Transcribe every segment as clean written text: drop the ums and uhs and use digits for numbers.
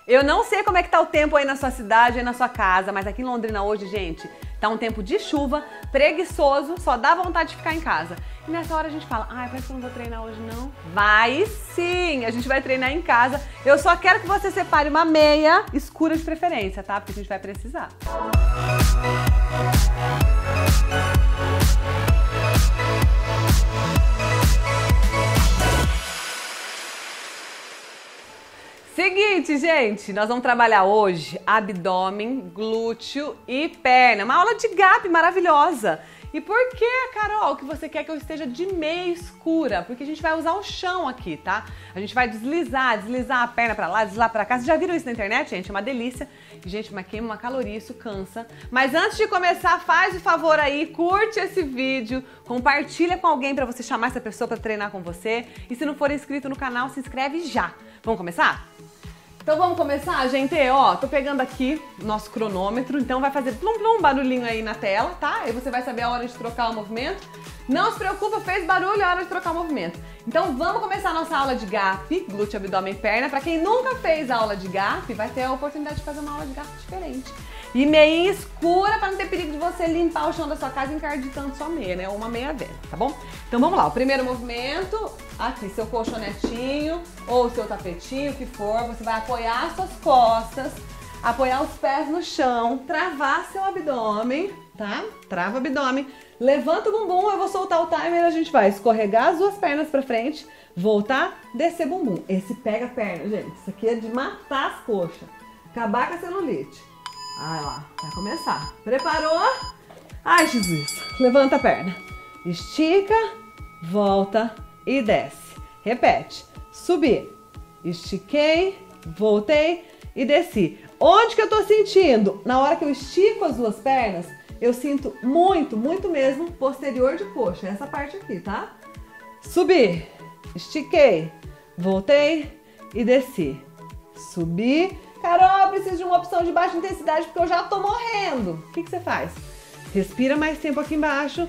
Eu não sei como é que tá o tempo aí na sua cidade, aí na sua casa, mas aqui em Londrina hoje, gente, tá um tempo de chuva, preguiçoso, só dá vontade de ficar em casa. E nessa hora a gente fala, ai, parece que eu não vou treinar hoje não. Vai sim, a gente vai treinar em casa. Eu só quero que você separe uma meia escura de preferência, tá? Porque a gente vai precisar. Seguinte, gente, nós vamos trabalhar hoje abdômen, glúteo e perna. Uma aula de gap maravilhosa. E por que, Carol, que você quer que eu esteja de meia escura? Porque a gente vai usar o chão aqui, tá? A gente vai deslizar a perna pra lá, deslizar pra cá. Vocês já viram isso na internet, gente? É uma delícia. E, gente, mas queima uma caloria, isso cansa. Mas antes de começar, faz o favor aí, curte esse vídeo, compartilha com alguém pra você chamar essa pessoa pra treinar com você. E se não for inscrito no canal, se inscreve já. Vamos começar? Então vamos começar, gente? Ó, tô pegando aqui nosso cronômetro, então vai fazer plum plum barulhinho aí na tela, tá? Aí você vai saber a hora de trocar o movimento. Não se preocupa, fez barulho, é a hora de trocar o movimento. Então vamos começar a nossa aula de gap, glúteo, abdômen e perna. Pra quem nunca fez a aula de gap, vai ter a oportunidade de fazer uma aula de gap diferente. E meia escura pra não ter perigo de você limpar o chão da sua casa encarditando sua meia, né? Ou uma meia velha, tá bom? Então vamos lá, o primeiro movimento, aqui, seu colchonetinho ou seu tapetinho, o que for, você vai apoiar suas costas, apoiar os pés no chão, travar seu abdômen, tá? Trava o abdômen, levanta o bumbum, eu vou soltar o timer, a gente vai escorregar as duas pernas pra frente, voltar, descer bumbum. Esse pega a perna, gente, isso aqui é de matar as coxas, acabar com a celulite. Ai lá, vai começar. Preparou? Ai, Jesus. Levanta a perna. Estica, volta e desce. Repete. Subi. Estiquei, voltei e desci. Onde que eu tô sentindo? Na hora que eu estico as duas pernas, eu sinto muito, muito mesmo posterior de coxa. Essa parte aqui, tá? Subi. Estiquei, voltei e desci. Subi. Carol, eu preciso de uma opção de baixa intensidade porque eu já tô morrendo. O que você faz? Respira mais tempo aqui embaixo.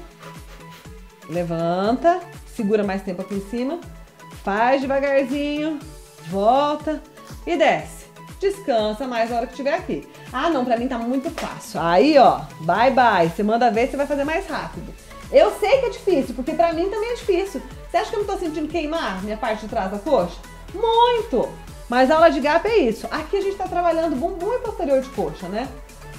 Levanta. Segura mais tempo aqui em cima. Faz devagarzinho. Volta e desce. Descansa mais na hora que estiver aqui. Ah, não, pra mim tá muito fácil. Aí, ó, bye bye. Você manda ver, você vai fazer mais rápido. Eu sei que é difícil, porque pra mim também é difícil. Você acha que eu não tô sentindo queimar minha parte de trás da coxa? Muito! Mas a aula de gap é isso. Aqui a gente tá trabalhando bumbum e posterior de coxa, né?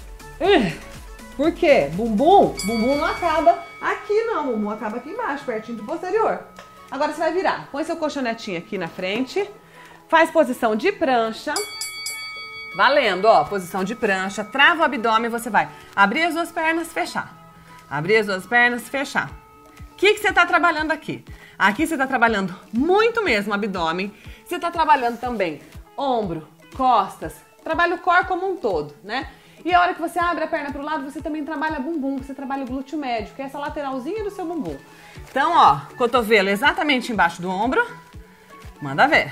Por quê? Bumbum não acaba aqui não. Bumbum acaba aqui embaixo, pertinho do posterior. Agora você vai virar. Põe seu colchonetinho aqui na frente. Faz posição de prancha. Valendo, ó. Posição de prancha. Trava o abdômen. Você vai abrir as duas pernas, fechar. Abrir as duas pernas, fechar. O que você tá trabalhando aqui? Aqui você tá trabalhando muito mesmo o abdômen. Você tá trabalhando também ombro, costas, trabalha o core como um todo, né? E a hora que você abre a perna pro lado, você também trabalha bumbum, você trabalha o glúteo médio, que é essa lateralzinha do seu bumbum. Então, ó, cotovelo exatamente embaixo do ombro. Manda ver.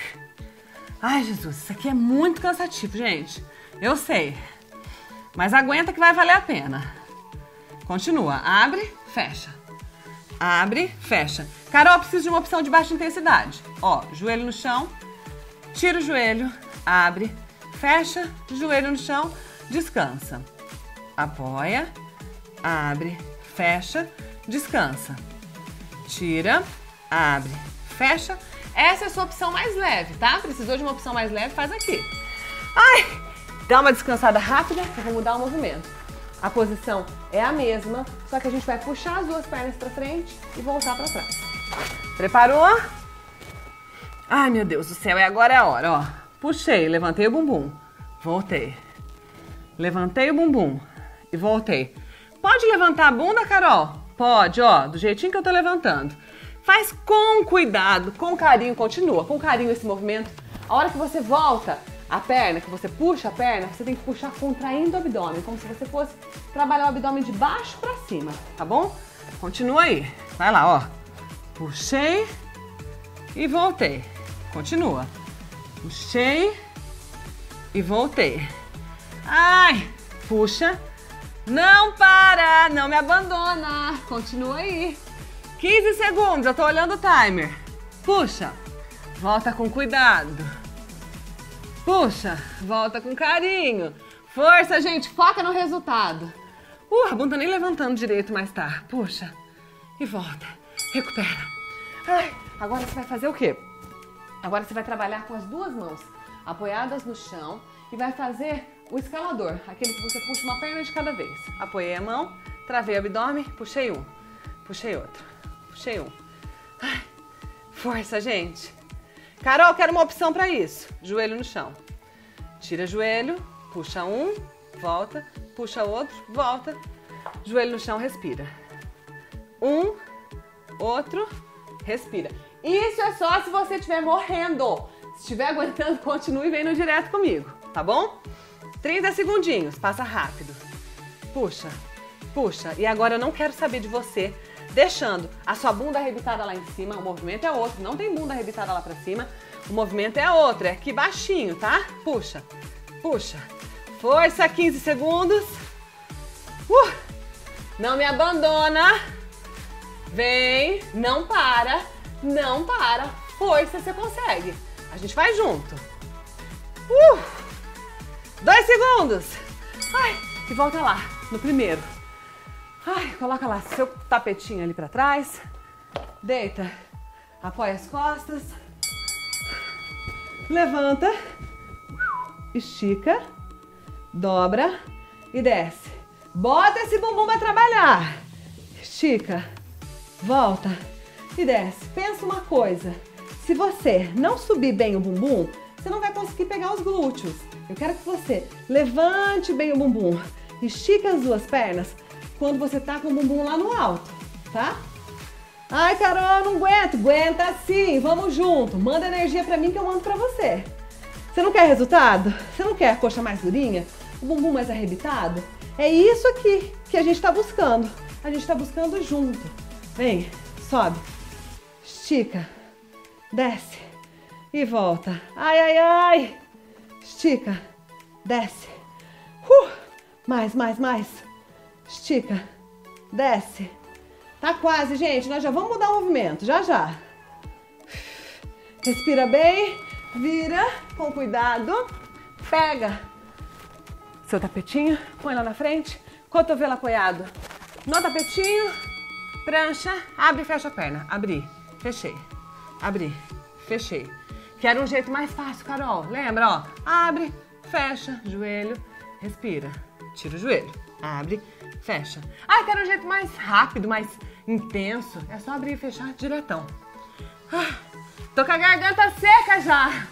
Ai, Jesus, isso aqui é muito cansativo, gente. Eu sei. Mas aguenta que vai valer a pena. Continua. Abre, fecha. Abre, fecha. Carol, preciso de uma opção de baixa intensidade. Ó, joelho no chão, tira o joelho, abre, fecha, joelho no chão, descansa. Apoia, abre, fecha, descansa. Tira, abre, fecha. Essa é a sua opção mais leve, tá? Precisou de uma opção mais leve, faz aqui. Ai, dá uma descansada rápida, eu vou mudar o movimento. A posição é a mesma, só que a gente vai puxar as duas pernas pra frente e voltar pra trás. Preparou? Ai, meu Deus do céu, e agora é a hora, ó. Puxei, levantei o bumbum, voltei. Levantei o bumbum e voltei. Pode levantar a bunda, Carol? Pode, ó, do jeitinho que eu tô levantando. Faz com cuidado, com carinho, continua com carinho esse movimento. A hora que você volta a perna, que você puxa a perna, você tem que puxar contraindo o abdômen, como se você fosse trabalhar o abdômen de baixo pra cima, tá bom? Continua aí. Vai lá, ó. Puxei e voltei. Continua. Puxei e voltei. Ai, puxa. Não para, não me abandona. Continua aí. 15 segundos, eu tô olhando o timer. Puxa. Volta com cuidado. Puxa, volta com carinho. Força, gente, foca no resultado. A bunda nem levantando direito, mas tá. Puxa, e volta. Recupera. Ai, agora você vai fazer o quê? Agora você vai trabalhar com as duas mãos apoiadas no chão e vai fazer o escalador, aquele que você puxa uma perna de cada vez. Apoiei a mão, travei o abdômen, puxei um, puxei outro, puxei um. Ai, força, gente. Carol, quero uma opção para isso. Joelho no chão. Tira joelho, puxa um, volta, puxa outro, volta. Joelho no chão, respira. Um, outro, respira. Isso é só se você estiver morrendo. Se estiver aguentando, continue vendo direto comigo, tá bom? 30 segundinhos, passa rápido. Puxa, puxa. E agora eu não quero saber de você deixando a sua bunda arrebitada lá em cima. O movimento é outro, não tem bunda arrebitada lá pra cima. O movimento é outro, é aqui baixinho, tá? Puxa, puxa. Força, 15 segundos. Não me abandona. Vem, não para, não para. Força, você consegue. A gente vai junto. 2 segundos. Ai, e volta lá, no primeiro. Ai, coloca lá seu tapetinho ali pra trás. Deita, apoia as costas. Levanta. Estica. Dobra e desce. Bota esse bumbum pra trabalhar. Estica. Volta e desce. Pensa uma coisa. Se você não subir bem o bumbum, você não vai conseguir pegar os glúteos. Eu quero que você levante bem o bumbum. Estica as duas pernas quando você tá com o bumbum lá no alto, tá? Ai, Carol, não aguento. Aguenta sim, vamos junto. Manda energia pra mim que eu mando pra você. Você não quer resultado? Você não quer a coxa mais durinha? O bumbum mais arrebitado? É isso aqui que a gente tá buscando. A gente tá buscando junto. Vem, sobe, estica, desce e volta. Ai, ai, ai. Estica, desce. Mais, mais, mais. Estica, desce. Tá quase, gente. Nós já vamos mudar o movimento, já, já. Respira bem, vira com cuidado. Pega seu tapetinho, põe lá na frente, cotovelo apoiado no tapetinho, prancha, abre e fecha a perna. Abri, fechei, abri, fechei. Quero um jeito mais fácil, Carol. Lembra, ó? Abre, fecha, joelho, respira. Tira o joelho, abre, fecha. Ah, quero um jeito mais rápido, mais intenso. É só abrir e fechar diretão. Tô com a garganta seca já.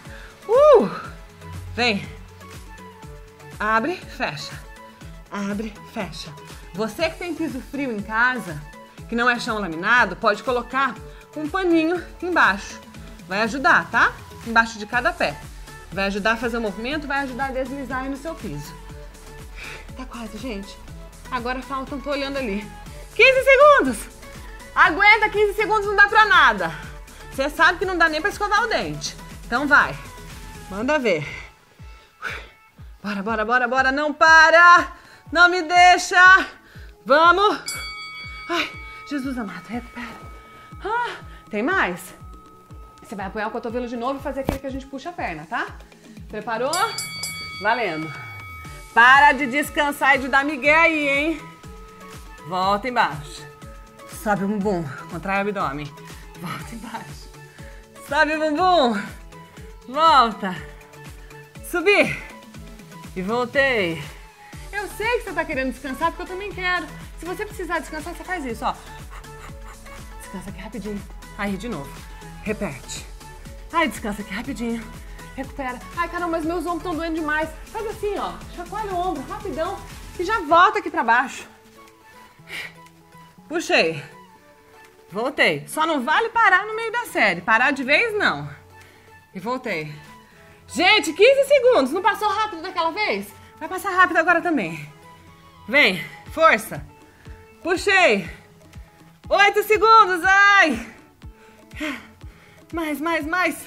Vem. Abre, fecha. Abre, fecha. Você que tem piso frio em casa, que não é chão laminado, pode colocar um paninho embaixo. Vai ajudar, tá? Embaixo de cada pé. Vai ajudar a fazer o movimento, vai ajudar a deslizar aí no seu piso. Tá quase, gente. Agora faltam, tô olhando ali, 15 segundos. Aguenta, 15 segundos não dá pra nada. Você sabe que não dá nem pra escovar o dente. Então vai. Manda ver. Bora, bora, bora, bora. Não para. Não me deixa. Vamos. Ai, Jesus amado, recupera. Tem mais? Você vai apoiar o cotovelo de novo e fazer aquele que a gente puxa a perna, tá? Preparou? Valendo. Para de descansar e de dar migué aí, hein? Volta embaixo. Sobe o bumbum. Contrai o abdômen. Volta embaixo. Sobe o bumbum. Volta. Subi. E voltei. Eu sei que você tá querendo descansar, porque eu também quero. Se você precisar descansar, você faz isso, ó. Descansa aqui rapidinho. Aí, de novo. Repete. Ai, descansa aqui rapidinho. Recupera. Ai, caramba, mas meus ombros estão doendo demais. Faz assim, ó. Chacoalha o ombro, rapidão. E já volta aqui pra baixo. Puxei. Voltei. Só não vale parar no meio da série. Parar de vez, não. E voltei. Gente, 15 segundos. Não passou rápido daquela vez? Vai passar rápido agora também. Vem. Força. Puxei. 8 segundos. Ai. Mais, mais, mais.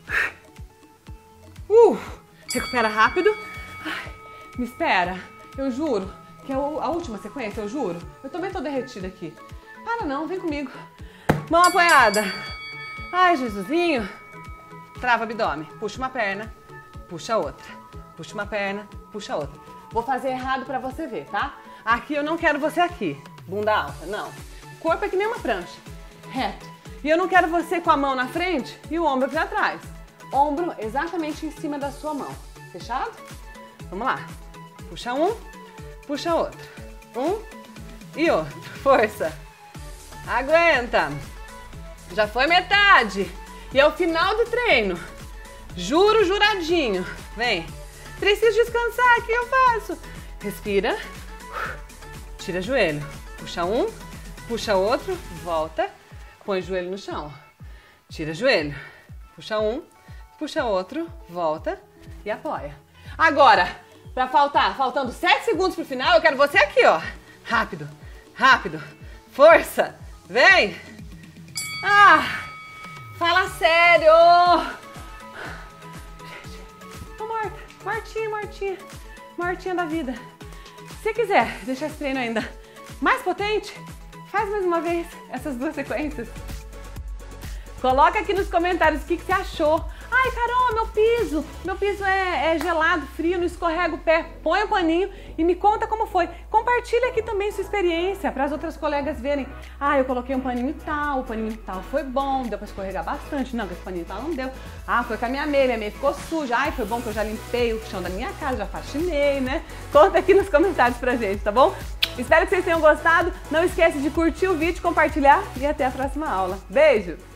Recupera rápido. Ai, me espera. Eu juro que é a última sequência, eu juro. Eu também tô derretida aqui. Para não, vem comigo. Mão apoiada. Ai, Jesusinho. Trava o abdômen. Puxa uma perna. puxa outra. Puxa uma perna, puxa outra. Vou fazer errado pra você ver, tá? Aqui eu não quero você aqui, bunda alta, não. O corpo é que nem uma prancha, reto. E eu não quero você com a mão na frente e o ombro pra trás. Ombro exatamente em cima da sua mão. Fechado? Vamos lá. Puxa um, puxa outro. Um e outro. Força. Aguenta. Já foi metade. E é o final do treino. Juro, juradinho. Vem. Preciso descansar, o que eu faço? Respira. Tira joelho. Puxa um, puxa outro, volta. Põe o joelho no chão. Tira joelho. Puxa um, puxa outro, volta e apoia. Agora, faltando 7 segundos pro final, eu quero você aqui, ó. Rápido, rápido. Força. Vem. Ah, fala sério. Tô morta. Mortinha da vida. Se quiser deixar esse treino ainda mais potente, faz mais uma vez essas 2 sequências. Coloca aqui nos comentários o que você achou. Ai, Carol, meu piso é gelado, frio, não escorrega o pé. Põe o paninho e me conta como foi. Compartilha aqui também sua experiência para as outras colegas verem. Ah, eu coloquei um paninho tal, o paninho tal foi bom, deu para escorregar bastante. Não, esse paninho tal não deu. Ah, foi com a minha meia ficou suja. Ai, foi bom que eu já limpei o chão da minha casa, já faxinei, né? Conta aqui nos comentários pra gente, tá bom? Espero que vocês tenham gostado. Não esquece de curtir o vídeo, compartilhar e até a próxima aula. Beijo!